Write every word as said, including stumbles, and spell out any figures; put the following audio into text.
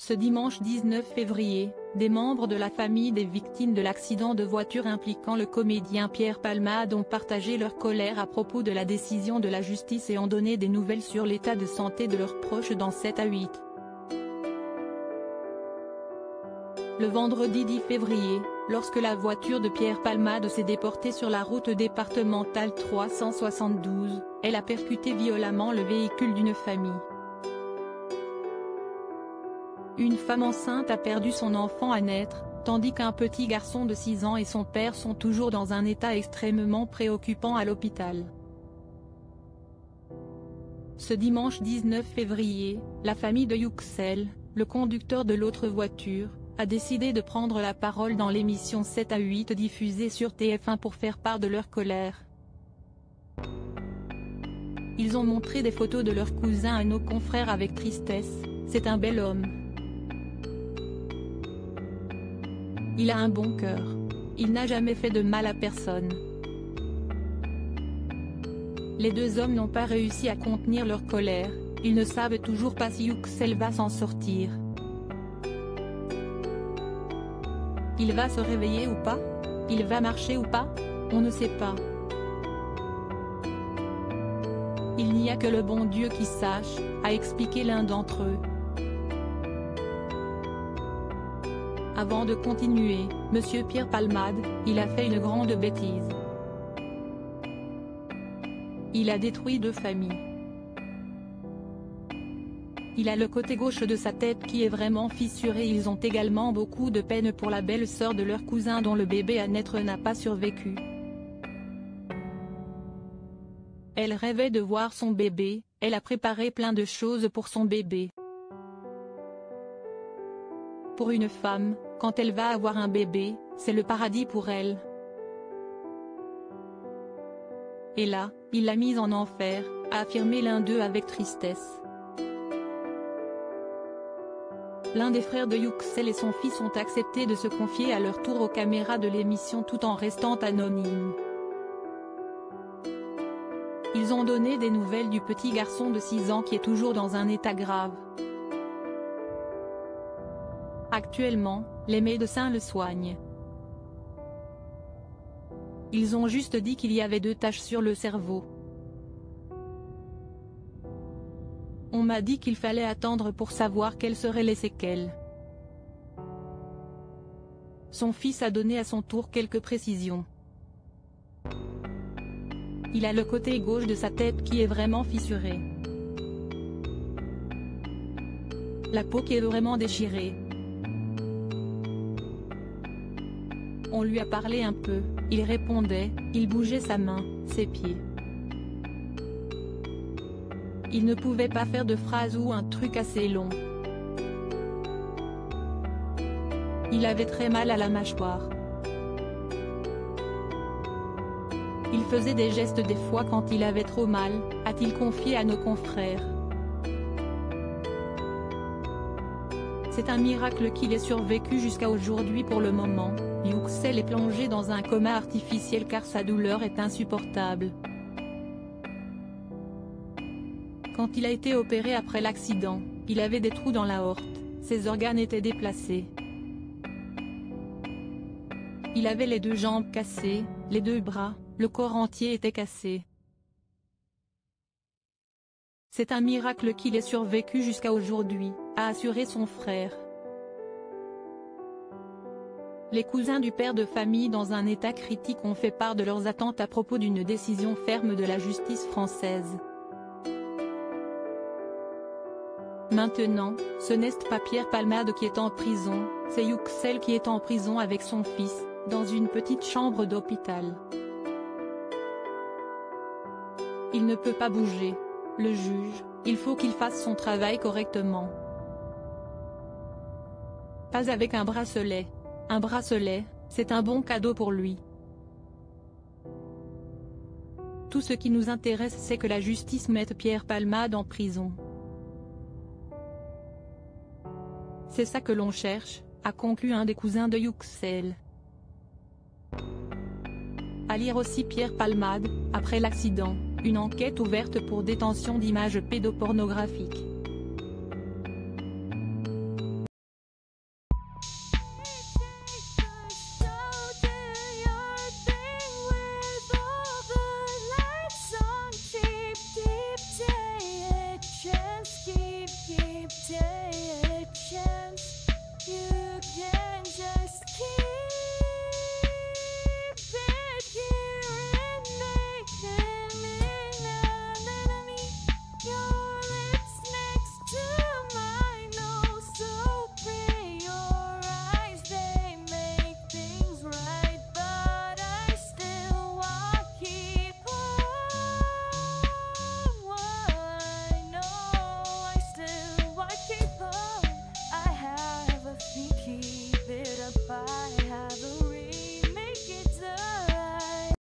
Ce dimanche dix-neuf février, des membres de la famille des victimes de l'accident de voiture impliquant le comédien Pierre Palmade ont partagé leur colère à propos de la décision de la justice et ont donné des nouvelles sur l'état de santé de leurs proches dans sept à huit. Le vendredi dix février, lorsque la voiture de Pierre Palmade s'est déportée sur la route départementale trois cent soixante-douze, elle a percuté violemment le véhicule d'une famille. Une femme enceinte a perdu son enfant à naître, tandis qu'un petit garçon de six ans et son père sont toujours dans un état extrêmement préoccupant à l'hôpital. Ce dimanche dix-neuf février, la famille de Yüksel, le conducteur de l'autre voiture, a décidé de prendre la parole dans l'émission sept à huit diffusée sur T F un pour faire part de leur colère. Ils ont montré des photos de leur cousin à nos confrères avec tristesse. C'est un bel homme. Il a un bon cœur. Il n'a jamais fait de mal à personne. Les deux hommes n'ont pas réussi à contenir leur colère, ils ne savent toujours pas si Yüksel va s'en sortir. Il va se réveiller ou pas? Il va marcher ou pas? On ne sait pas. Il n'y a que le bon Dieu qui sache, a expliqué l'un d'entre eux. Avant de continuer, Monsieur Pierre Palmade, il a fait une grande bêtise. Il a détruit deux familles. Il a le côté gauche de sa tête qui est vraiment fissuré. Ils ont également beaucoup de peine pour la belle-sœur de leur cousin dont le bébé à naître n'a pas survécu. Elle rêvait de voir son bébé, elle a préparé plein de choses pour son bébé. Pour une femme, quand elle va avoir un bébé, c'est le paradis pour elle. Et là, il l'a mise en enfer, a affirmé l'un d'eux avec tristesse. L'un des frères de Yüksel et son fils ont accepté de se confier à leur tour aux caméras de l'émission tout en restant anonymes. Ils ont donné des nouvelles du petit garçon de six ans qui est toujours dans un état grave. Actuellement, les médecins le soignent. Ils ont juste dit qu'il y avait deux taches sur le cerveau. On m'a dit qu'il fallait attendre pour savoir quelles seraient les séquelles. Son fils a donné à son tour quelques précisions. Il a le côté gauche de sa tête qui est vraiment fissuré. La peau qui est vraiment déchirée. On lui a parlé un peu, il répondait, il bougeait sa main, ses pieds. Il ne pouvait pas faire de phrase ou un truc assez long. Il avait très mal à la mâchoire. Il faisait des gestes des fois quand il avait trop mal, a-t-il confié à nos confrères. C'est un miracle qu'il ait survécu jusqu'à aujourd'hui pour le moment. Yüksel est plongé dans un coma artificiel car sa douleur est insupportable. Quand il a été opéré après l'accident, il avait des trous dans l'aorte, ses organes étaient déplacés. Il avait les deux jambes cassées, les deux bras, le corps entier était cassé. C'est un miracle qu'il ait survécu jusqu'à aujourd'hui, a assuré son frère. Les cousins du père de famille dans un état critique ont fait part de leurs attentes à propos d'une décision ferme de la justice française. Maintenant, ce n'est pas Pierre Palmade qui est en prison, c'est Yüksel qui est en prison avec son fils, dans une petite chambre d'hôpital. Il ne peut pas bouger. Le juge, il faut qu'il fasse son travail correctement. Pas avec un bracelet. Un bracelet, c'est un bon cadeau pour lui. Tout ce qui nous intéresse c'est que la justice mette Pierre Palmade en prison. C'est ça que l'on cherche, a conclu un des cousins de Yüksel. À lire aussi Pierre Palmade, après l'accident, une enquête ouverte pour détention d'images pédopornographiques.